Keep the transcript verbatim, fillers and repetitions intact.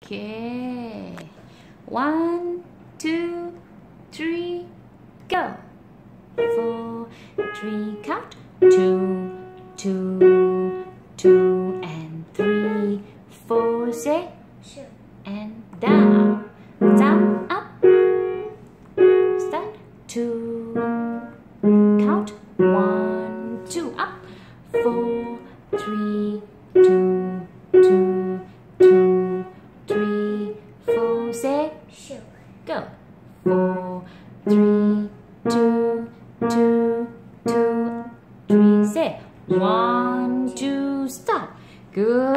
Okay. One, two, three, go. Four, three, count. Two, two, two, and three, four, say, Sure. and down. Jump up. Start. Two, count. One, two, up. Four, three, two, two, two, three, four, say, Sure. go. Four, three, two, two, two, three, say, one, two, stop. Good.